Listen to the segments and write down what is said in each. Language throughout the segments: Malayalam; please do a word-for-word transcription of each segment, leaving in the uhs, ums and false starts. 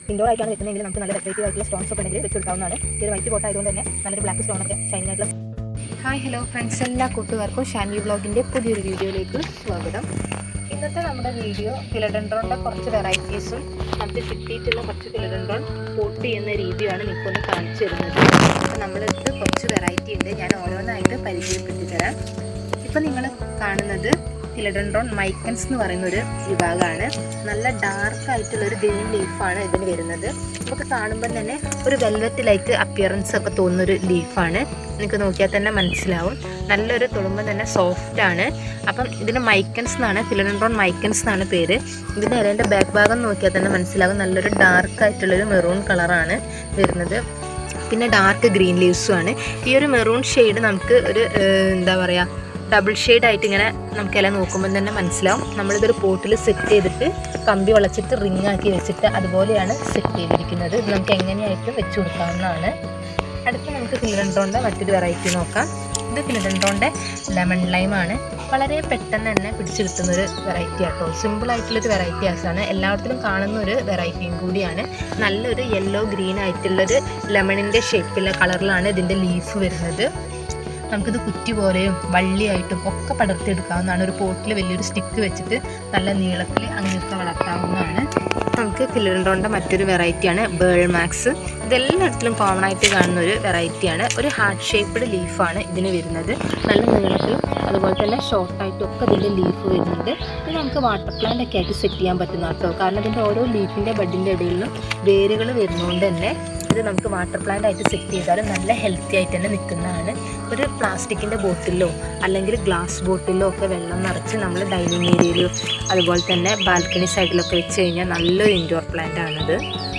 ഇൻഡോർ ആയിട്ടാണ് വെക്കുന്നതെങ്കിൽ നമുക്ക് നല്ല ഡെക്കറേറ്റീവ് ആയിട്ടുള്ള സ്റ്റോൺസ് ഒക്കെ ഉണ്ടെങ്കിൽ വെച്ച് കൊടുക്കാവുന്നതാണ്. ഈ ഒരു വൈറ്റ് പോട്ട് ആയതുകൊണ്ട് തന്നെ നല്ലൊരു ബ്ലാക്ക് സ്റ്റോണൊക്കെ ഷൈനിങ് ആയിട്ടുള്ള. ഹായ് ഹലോ ഫ്രണ്ട്സ്, എല്ലാ കൂട്ടുകാർക്കും ഷാൻവി വ്ളോഗിൻ്റെ പുതിയൊരു വീഡിയോയിലേക്ക് സ്വാഗതം. ഇന്നത്തെ നമ്മുടെ വീഡിയോ ഫിലഡെൻഡ്രോണിൻ്റെ കുറച്ച് വെറൈറ്റീസും നമുക്ക് കിട്ടിയിട്ടുള്ള കുറച്ച് ഫിലഡെൻഡ്രോൺ പോട്ട് ചെയ്യുന്ന രീതിയാണ് നിങ്ങൾക്കൊന്ന് കാണിച്ചു തരുന്നത്. അപ്പോൾ നമ്മളടുത്ത് കുറച്ച് വെറൈറ്റി ഉണ്ട്, ഞാൻ ഓരോന്നായിട്ട് പരിചയപ്പെടുത്തി തരാം. ഇപ്പം നിങ്ങൾ കാണുന്നത് ഫിലഡെൻഡ്രോൺ മൈക്കൻസ് എന്ന് പറയുന്ന ഒരു വിഭാഗമാണ്. നല്ല ഡാർക്ക് ആയിട്ടുള്ളൊരു ഗ്രീൻ ലീഫാണ് ഇതിന് വരുന്നത്. നമുക്ക് കാണുമ്പോൾ തന്നെ ഒരു വെൽവെറ്റ് ലൈക്ക് അപ്പിയറൻസ് ഒക്കെ തോന്നുന്നൊരു ലീഫാണ്. നിങ്ങൾക്ക് നോക്കിയാൽ തന്നെ മനസ്സിലാവും. നല്ലൊരു തൊടുമ്പോൾ തന്നെ സോഫ്റ്റ് ആണ്. അപ്പം ഇതിന് മൈക്കൻസ് എന്നാണ്, ഫിലഡെൻഡ്രോൺ മൈക്കൻസ് എന്നാണ് പേര്. ഇതിൻ്റെ ഇലയുടെ ബാക്ക് ഭാഗം നോക്കിയാൽ തന്നെ മനസ്സിലാവും. നല്ലൊരു ഡാർക്ക് ആയിട്ടുള്ളൊരു മെറൂൺ കളറാണ് വരുന്നത്. പിന്നെ ഡാർക്ക് ഗ്രീൻ ലീവ്സും ആണ്. ഈ ഒരു മെറൂൺ ഷെയ്ഡ് നമുക്ക് ഒരു എന്താ പറയുക ഡബിൾ ഷെയ്ഡ് ആയിട്ട് ഇങ്ങനെ നമുക്കെല്ലാം നോക്കുമ്പോൾ തന്നെ മനസ്സിലാവും. നമ്മളിതൊരു പോട്ടിൽ സെറ്റ് ചെയ്തിട്ട് കമ്പി വളച്ചിട്ട് റിങ് ആക്കി വെച്ചിട്ട് അതുപോലെയാണ് സെറ്റ് ചെയ്തിരിക്കുന്നത്. ഇത് നമുക്ക് എങ്ങനെയായിട്ടും വെച്ച് കൊടുക്കാവുന്നതാണ്. അടുത്ത് നമുക്ക് ഫിലഡെൻഡ്രോണിൻ്റെ മറ്റൊരു വെറൈറ്റി നോക്കാം. ഇത് ഫിലഡെൻഡ്രോണിൻ്റെ ലെമൺ ലൈമാണ്. വളരെ പെട്ടെന്ന് തന്നെ പിടിച്ച് കിട്ടുന്നൊരു വെറൈറ്റി ആട്ടോ. സിമ്പിളായിട്ടുള്ളൊരു വെറൈറ്റീസാണ്, എല്ലായിടത്തിലും കാണുന്ന ഒരു വെറൈറ്റിയും കൂടിയാണ്. നല്ലൊരു യെല്ലോ ഗ്രീൻ ആയിട്ടുള്ളൊരു ലെമണിൻ്റെ ഷേപ്പിലെ കളറിലാണ് ഇതിൻ്റെ ലീഫ് വരുന്നത്. നമുക്കിത് കുറ്റി പോലെയും വള്ളിയായിട്ടും ഒക്കെ പടർത്തിയെടുക്കാവുന്നതാണ്. ഒരു പോട്ടിൽ വലിയൊരു സ്റ്റിക്ക് വെച്ചിട്ട് നല്ല നീളത്തിൽ അങ്ങനെയൊക്കെ വളർത്താവുന്നതാണ്. നമുക്ക് ഫിലഡെൻഡ്രോണിൻ്റെ മറ്റൊരു വെറൈറ്റിയാണ് ബേൾ മാക്സ്. ഇതെല്ലായിടത്തിലും കോമൺ ആയിട്ട് കാണുന്ന ഒരു വെറൈറ്റിയാണ്. ഒരു ഹാർട്ട് ഷേപ്പ്ഡ് ലീഫാണ് ഇതിന് വരുന്നത്. നല്ല നീളത്തിലും അതുപോലെ തന്നെ ഷോർട്ടായിട്ടും ഒക്കെ ഇതിൻ്റെ ലീഫ് വരുന്നുണ്ട്. ഇത് നമുക്ക് വാട്ടർ പ്ലാന്റ് ഒക്കെ ആയിട്ട് സെറ്റ് ചെയ്യാൻ പറ്റുന്ന കേട്ടോ. കാരണം ഇതിൻ്റെ ഓരോ ലീഫിൻ്റെ ബഡിൻ്റെ ഇടയിലും വേരുകൾ വരുന്നതുകൊണ്ട് തന്നെ ഇത് നമുക്ക് വാട്ടർ പ്ലാന്റ് ആയിട്ട് സെറ്റ് ചെയ്താലും നല്ല ഹെൽത്തി ആയിട്ട് തന്നെ നിൽക്കുന്നതാണ്. ഒരു പ്ലാസ്റ്റിക്കിൻ്റെ ബോട്ടിലോ അല്ലെങ്കിൽ ഗ്ലാസ് ബോട്ടിലോ ഒക്കെ വെള്ളം നിറച്ച് നമ്മൾ ഡൈനിങ് ഏരിയയിലോ അതുപോലെ തന്നെ ബാൽക്കണി സൈഡിലൊക്കെ വെച്ച് കഴിഞ്ഞാൽ നല്ലൊരു ഇൻഡോർ പ്ലാന്റ് ആണിത്.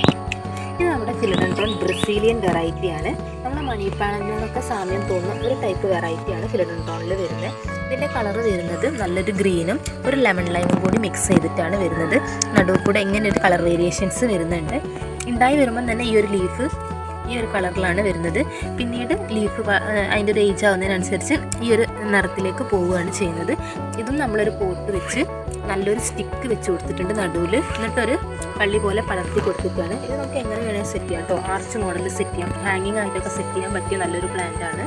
ഇത് നമ്മുടെ ഫിലഡെൻഡ്രോൺ ബ്രസീലിയൻ വെറൈറ്റിയാണ്. നമ്മുടെ മണി പ്ലാന്റിനൊക്കെ സാമ്യം തോന്നുന്ന ഒരു ടൈപ്പ് വെറൈറ്റിയാണ് ഫിലഡെൻഡ്രോണിൽ വരുന്നത്. ഇതിൻ്റെ കളറ് വരുന്നത് നല്ലൊരു ഗ്രീനും ഒരു ലെമൺ ലൈമും കൂടി മിക്സ് ചെയ്തിട്ടാണ് വരുന്നത്. നടുവ് കൂടെ ഇങ്ങനെ ഒരു കളർ വേരിയേഷൻസ് വരുന്നുണ്ട്. ഉണ്ടായി വരുമ്പം തന്നെ ഈ ഒരു ലീഫ് ഈ ഒരു കളറിലാണ് വരുന്നത്. പിന്നീട് ലീഫ് അതിൻ്റെ ഒരു ഏജ് ആവുന്നതിനനുസരിച്ച് ഈ ഒരു നിറത്തിലേക്ക് പോവുകയാണ് ചെയ്യുന്നത്. ഇതും നമ്മളൊരു പോട്ട് വെച്ച് നല്ലൊരു സ്റ്റിക്ക് വെച്ച് കൊടുത്തിട്ടുണ്ട് നടുവിൽ. എന്നിട്ടൊരു പള്ളി പോലെ പടർത്തി കൊടുത്തിട്ടാണ്. ഇത് നമുക്ക് എങ്ങനെ വേണമെങ്കിൽ സെറ്റ് ചെയ്യാം കേട്ടോ. ആർച്ച് മോഡലിൽ സെറ്റ് ചെയ്യാം, ഹാങ്ങിങ് ആയിട്ടൊക്കെ സെറ്റ് ചെയ്യാൻ പറ്റിയ നല്ലൊരു പ്ലാന്റ് ആണ്.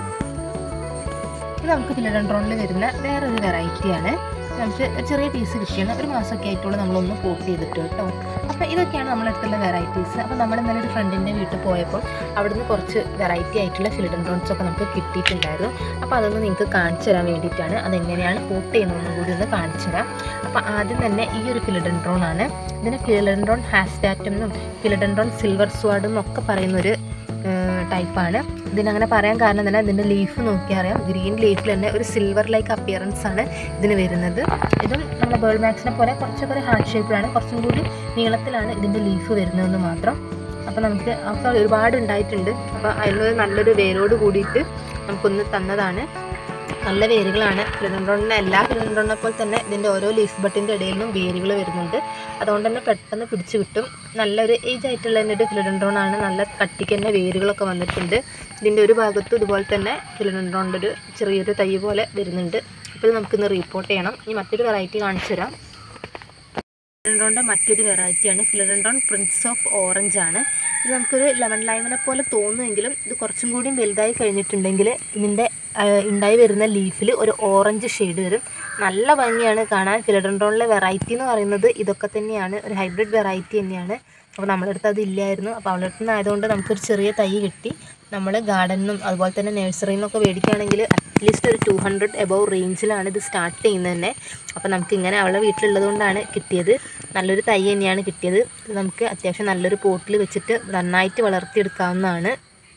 ഇത് നമുക്ക് ഫിലഡെൻഡ്രോണിൽ വരുന്ന വേറൊരു വെറൈറ്റിയാണ്. നമുക്ക് ചെറിയ പീസ് കിട്ടിയാണ്. ഒരു മാസമൊക്കെ ആയിട്ടുള്ള നമ്മളൊന്ന് പോട്ട് ചെയ്തിട്ട് കേട്ടോ. അപ്പോൾ ഇതൊക്കെയാണ് നമ്മളെടുത്തുള്ള വെറൈറ്റീസ്. അപ്പോൾ നമ്മൾ ഇന്നലെ ഒരു ഫ്രണ്ടിൻ്റെ വീട്ടിൽ പോയപ്പോൾ അവിടുന്ന് കുറച്ച് വെറൈറ്റി ആയിട്ടുള്ള ഫിലഡെൻഡ്രോൺസ് ഒക്കെ നമുക്ക് കിട്ടിയിട്ടുണ്ടായിരുന്നു. അപ്പോൾ അതൊന്ന് നിങ്ങൾക്ക് കാണിച്ചു തരാൻ വേണ്ടിയിട്ടാണ്. അതെങ്ങനെയാണ് പോട്ട് ചെയ്യുന്നതെന്നും കൂടി ഒന്ന് കാണിച്ചു തരാം. അപ്പോൾ ആദ്യം തന്നെ ഈ ഒരു ഫിലഡെൻഡ്രോൺ ആണ്. ഇതിന് ഫിലഡെൻഡ്രോൺ ഹാസ്റ്റാറ്റം എന്നും ഫിലഡെൻഡ്രോൺ സിൽവർ സ്വാഡ് എന്നും ഒക്കെ പറയുന്നൊരു ടൈപ്പാണ്. ഇതിനങ്ങനെ പറയാൻ കാരണം തന്നെ ഇതിൻ്റെ ലീഫ് നോക്കിയാൽ അറിയാം. ഗ്രീൻ ലീഫിൽ തന്നെ ഒരു സിൽവർ ലൈക്ക് അപ്പിയറൻസ് ആണ് ഇതിന് വരുന്നത്. ഇതും നമ്മുടെ ബേൾ മാക്സിനെ പോലെ കുറച്ചൊക്കെ ഒരു ഹാർട്ട് ഷേപ്പിലാണ്, കുറച്ചും കൂടി നീളത്തിലാണ് ഇതിൻ്റെ ലീഫ് വരുന്നതെന്ന് മാത്രം. അപ്പോൾ നമുക്ക് ഒക്കെ ഒരുപാട് ഉണ്ടായിട്ടുണ്ട്. അപ്പോൾ അതിനൊരു നല്ലൊരു വേരോട് കൂടിയിട്ട് നമുക്കൊന്ന് തന്നതാണ്. നല്ല വേരുകളാണ്. ഫിലഡെൻഡ്രോണിൻ്റെ എല്ലാ ഫിലഡെൻഡ്രോണിനെ പോലെ തന്നെ ഇതിൻ്റെ ഓരോ ലീഫ് ബട്ടിൻ്റെ ഇടയിൽ നിന്നും വേരുകൾ വരുന്നുണ്ട്. അതുകൊണ്ട് തന്നെ പെട്ടെന്ന് പിടിച്ചു കിട്ടും. നല്ലൊരു ഏജ് ആയിട്ടുള്ള തന്നെ ഒരു ഫിലഡെൻഡ്രോൺ ആണ്. നല്ല കട്ടിക്ക് തന്നെ വേരുകളൊക്കെ വന്നിട്ടുണ്ട്. ഇതിൻ്റെ ഒരു ഭാഗത്തും ഇതുപോലെ തന്നെ ഫിലഡെൻഡ്രോണിൻ്റെ ഒരു ചെറിയൊരു തൈ പോലെ വരുന്നുണ്ട്. അപ്പോൾ ഇത് നമുക്കിന്ന് റിപ്പോർട്ട് ചെയ്യണം. ഇനി മറ്റൊരു വെറൈറ്റി കാണിച്ചു തരാം. ഫിലഡെൻഡ്രോണിൻ്റെ മറ്റൊരു വെറൈറ്റിയാണ് ഫിലഡെൻഡ്രോൺ പ്രിൻസ് ഓഫ് ഓറഞ്ച് ആണ്. ഇത് നമുക്കൊരു ലെമൺ ലൈമിനെ പോലെ തോന്നുമെങ്കിലും ഇത് കുറച്ചും കൂടിയും വലുതായി കഴിഞ്ഞിട്ടുണ്ടെങ്കിൽ ഇതിൻ്റെ ഉണ്ടായി വരുന്ന ലീഫിൽ ഒരു ഓറഞ്ച് ഷെയ്ഡ് വരും. നല്ല ഭംഗിയാണ് കാണാൻ. ഫിലഡെൻഡ്രോണിലെ വെറൈറ്റി എന്ന് പറയുന്നത് ഇതൊക്കെ തന്നെയാണ്. ഒരു ഹൈബ്രിഡ് വെറൈറ്റി തന്നെയാണ്. അപ്പോൾ നമ്മുടെ അടുത്ത് അതില്ലായിരുന്നു. അപ്പോൾ അവളുടെ അടുത്ത് നിന്ന് ആയതുകൊണ്ട് നമുക്കൊരു ചെറിയ തൈ കിട്ടി. നമ്മൾ ഗാർഡനിന്നും അതുപോലെ തന്നെ നഴ്സറിയിൽ നിന്നൊക്കെ മേടിക്കുകയാണെങ്കിൽ അറ്റ്ലീസ്റ്റ് ഒരു ടു ഹൺഡ്രഡ് എബവ് റേഞ്ചിലാണ് ഇത് സ്റ്റാർട്ട് ചെയ്യുന്നത് തന്നെ. അപ്പോൾ നമുക്കിങ്ങനെ അവളുടെ വീട്ടിലുള്ളത് കൊണ്ടാണ് കിട്ടിയത്. നല്ലൊരു തൈ തന്നെയാണ് കിട്ടിയത്. ഇത് നമുക്ക് അത്യാവശ്യം നല്ലൊരു പോട്ടിൽ വെച്ചിട്ട് നന്നായിട്ട് വളർത്തിയെടുക്കാവുന്നതാണ്.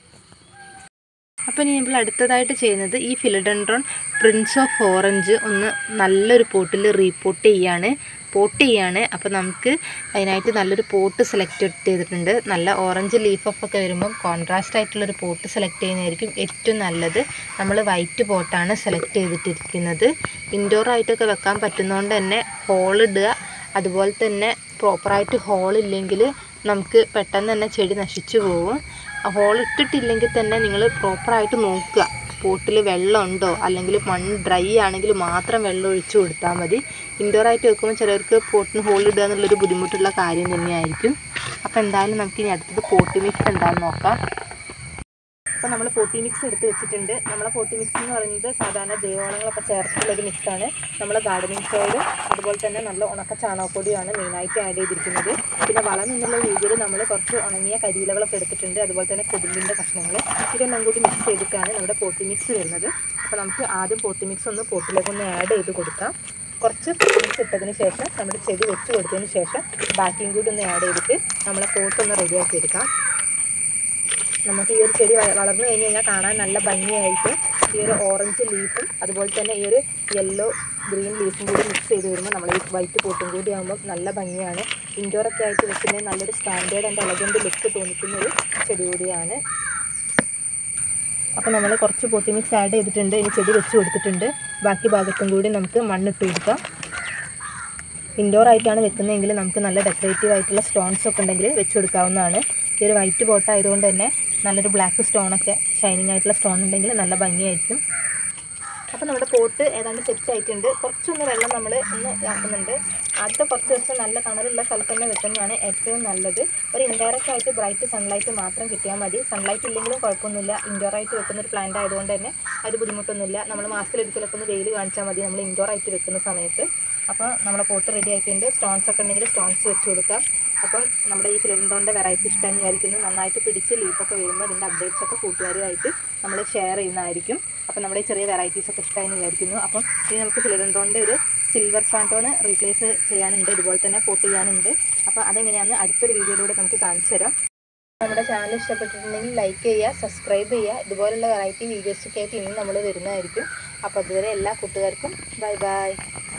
അപ്പോൾ ഇനി നമ്മൾ അടുത്തതായിട്ട് ചെയ്യുന്നത് ഈ ഫിലഡെൻഡ്രോൺ പ്രിൻസ് ഓഫ് ഓറഞ്ച് ഒന്ന് നല്ലൊരു പോട്ടിൽ റീപോട്ട് ചെയ്യാണ് പോട്ട് ചെയ്യാണ് അപ്പോൾ നമുക്ക് അതിനായിട്ട് നല്ലൊരു പോട്ട് സെലക്ട് ചെയ്തിട്ടുണ്ട്. നല്ല ഓറഞ്ച് ലീഫ് ഓഫ് ഒക്കെ വരുമ്പം കോൺട്രാസ്റ്റ് ആയിട്ടുള്ളൊരു പോട്ട് സെലക്ട് ചെയ്യുന്നതായിരിക്കും ഏറ്റവും നല്ലത്. നമ്മൾ വൈറ്റ് പോട്ടാണ് സെലക്ട് ചെയ്തിട്ടിരിക്കുന്നത്. ഇൻഡോർ ആയിട്ടൊക്കെ വെക്കാൻ പറ്റുന്നതുകൊണ്ട് തന്നെ ഹോളിടുക. അതുപോലെ തന്നെ പ്രോപ്പറായിട്ട് ഹോളില്ലെങ്കിൽ നമുക്ക് പെട്ടെന്ന് തന്നെ ചെടി നശിച്ചു പോകും. ഹോൾ ഇട്ടിട്ടില്ലെങ്കിൽ തന്നെ നിങ്ങൾ പ്രോപ്പറായിട്ട് നോക്കുക. പോട്ടിൽ വെള്ളം ഉണ്ടോ അല്ലെങ്കിൽ മണ്ണ് ഡ്രൈ ആണെങ്കിൽ മാത്രം വെള്ളം ഒഴിച്ചു കൊടുത്താൽ മതി. ഇൻഡോർ ആയിട്ട് വെക്കുമ്പോൾ ചിലർക്ക് പോട്ടിന് ഹോൾ ഇടുക എന്നുള്ളൊരു ബുദ്ധിമുട്ടുള്ള കാര്യം തന്നെയായിരിക്കും. അപ്പോൾ എന്തായാലും നമുക്കിനി അടുത്തത് പോട്ടി മിക്സ് എന്താണെന്ന് നോക്കാം. അപ്പോൾ നമ്മൾ പോട്ടി മിക്സ് എടുത്ത് വെച്ചിട്ടുണ്ട്. നമ്മളെ പോട്ടി മിക്സ് എന്ന് പറയുന്നത് സാധാരണ ജൈവവളങ്ങളൊക്കെ ചേർത്തിട്ടുള്ളൊരു മിക്സാണ്. നമ്മൾ ഗാർഡനിങ് സോയിലും അതുപോലെ തന്നെ നല്ല ഉണക്ക ചാണകപ്പൊടിയാണ് മെയിനായിട്ട് ആഡ് ചെയ്തിരിക്കുന്നത്. പിന്നെ വളം എന്നുള്ള രീതിയിൽ നമ്മൾ കുറച്ച് ഉണങ്ങിയ കരിയിലകളൊക്കെ എടുത്തിട്ടുണ്ട്, അതുപോലെ തന്നെ കൊതുമ്പിൻ്റെ കഷ്ണങ്ങൾ. ഇതെല്ലാം കൂടി മിക്സ് ചെയ്തിട്ടാണ് നമ്മുടെ പോട്ടി മിക്സ് വരുന്നത്. അപ്പോൾ നമുക്ക് ആദ്യം പോട്ടി മിക്സ് ഒന്ന് പോട്ടിലേക്കൊന്ന് ആഡ് ചെയ്ത് കൊടുക്കാം. കുറച്ച് പോട്ടി മിക്സ് ഇട്ടതിന് ശേഷം നമ്മുടെ ചെടി വെച്ച് കൊടുത്തതിന് ശേഷം ബാക്കിയും കൂടി ഒന്ന് ആഡ് ചെയ്തിട്ട് നമ്മളെ പോട്ടൊന്ന് റെഡിയാക്കി എടുക്കാം. നമുക്ക് ഈ ഒരു ചെടി വളർന്നു കഴിഞ്ഞ് കഴിഞ്ഞാൽ കാണാൻ നല്ല ഭംഗിയായിരിക്കും. ഈ ഒരു ഓറഞ്ച് ലീഫും അതുപോലെ തന്നെ ഈ ഒരു യെല്ലോ ഗ്രീൻ ലീഫും കൂടി മിക്സ് ചെയ്ത് വരുമ്പോൾ നമ്മൾ ഈ വൈറ്റ് പോട്ടും കൂടി ആകുമ്പോൾ നല്ല ഭംഗിയാണ്. ഇൻഡോറൊക്കെ ആയിട്ട് വെക്കുന്നത് നല്ലൊരു സ്റ്റാൻഡേർഡ് ആൻഡ് എലഗൻറ്റ് ലുക്ക് തോന്നിക്കുന്ന ഒരു ചെടി കൂടിയാണ്. അപ്പോൾ നമ്മൾ കുറച്ച് പോട്ടി മിക്സ് ആഡ് ചെയ്തിട്ടുണ്ട്. ഇനി ചെടി വെച്ച് കൊടുത്തിട്ടുണ്ട്. ബാക്കി ഭാഗത്തും കൂടി നമുക്ക് മണ്ണിട്ട് കൊടുക്കാം. ഇൻഡോർ ആയിട്ടാണ് വെക്കുന്നതെങ്കിൽ നമുക്ക് നല്ല ഡെക്കറേറ്റീവ് ആയിട്ടുള്ള സ്റ്റോൺസ് ഒക്കെ ഉണ്ടെങ്കിൽ വെച്ച് കൊടുക്കാവുന്നതാണ്. ഈ ഒരു വൈറ്റ് പോട്ട് ആയതുകൊണ്ട് തന്നെ നല്ലൊരു ബ്ലാക്ക് സ്റ്റോണൊക്കെ ഷൈനിങ് ആയിട്ടുള്ള സ്റ്റോൺ ഉണ്ടെങ്കിൽ നല്ല ഭംഗിയായിരിക്കും. അപ്പോൾ നമ്മുടെ പോട്ട് ഏതാണ്ട് സെറ്റ് ആയിട്ടുണ്ട്. കുറച്ചൊന്ന് വെള്ളം നമ്മൾ ഒന്ന് ആക്കുന്നുണ്ട്. ആദ്യത്തെ കുറച്ച് ദിവസം നല്ല തണലുള്ള സ്ഥലത്ത് തന്നെ വെക്കുന്നതാണ് ഏറ്റവും നല്ലത്. ഒരു ഇൻഡയറക്റ്റ് ആയിട്ട് ബ്രൈറ്റ് സൺലൈറ്റ് മാത്രം കിട്ടിയാൽ മതി. സൺലൈറ്റ് ഇല്ലെങ്കിലും കുഴപ്പമൊന്നുമില്ല. ഇൻഡോർ ആയിട്ട് വെക്കുന്ന ഒരു പ്ലാന്റ് ആയതുകൊണ്ട് തന്നെ ഒരു ബുദ്ധിമുട്ടൊന്നുമില്ല. നമ്മൾ മാസത്തിലൊരിക്കലൊക്കെ ഒന്ന് വെയിൽ കാണിച്ചാൽ മതി നമ്മൾ ഇൻഡോർ ആയിട്ട് വെക്കുന്ന സമയത്ത്. അപ്പോൾ നമ്മുടെ പോട്ട് റെഡി ആയിട്ടുണ്ട്. സ്റ്റോൺസ് ഒക്കെ ഉണ്ടെങ്കിൽ സ്റ്റോൺസ് വെച്ച് കൊടുക്കാം. അപ്പം നമ്മുടെ ഈ ഫിലിഡോണിൻ്റെ വെറൈറ്റി ഇഷ്ടം വിചാരിക്കുന്നു. നന്നായിട്ട് പിടിച്ച് ലീഫൊക്കെ വരുമ്പോൾ അതിൻ്റെ അപ്ഡേറ്റ്സ് ഒക്കെ കൂട്ടുകാരുമായിട്ട് നമ്മൾ ഷെയർ ചെയ്യുന്നതായിരിക്കും. അപ്പോൾ നമ്മുടെ ഈ ചെറിയ വെറൈറ്റീസൊക്കെ ഇഷ്ടമായി വിചാരിക്കുന്നു. അപ്പം ഇനി നമുക്ക് ഫിലിഡോണിൻ്റെ ഒരു സിൽവർ സാൻഡോണ് റീപ്ലേസ് ചെയ്യാനുണ്ട്, ഇതുപോലെ തന്നെ പോട്ട് ചെയ്യാനുണ്ട്. അപ്പോൾ അതെങ്ങനെയാണെന്ന് അടുത്തൊരു വീഡിയോയിലൂടെ നമുക്ക് കാണിച്ചു തരാം. നമ്മുടെ ചാനൽ ഇഷ്ടപ്പെട്ടിട്ടുണ്ടെങ്കിൽ ലൈക്ക് ചെയ്യുക, സബ്സ്ക്രൈബ് ചെയ്യുക. ഇതുപോലുള്ള വെറൈറ്റി വീഡിയോസൊക്കെ ആയിട്ട് ഇനിയും നമ്മൾ വരുന്നതായിരിക്കും. അപ്പോൾ അതുവരെ എല്ലാ കൂട്ടുകാർക്കും ബൈ ബൈ.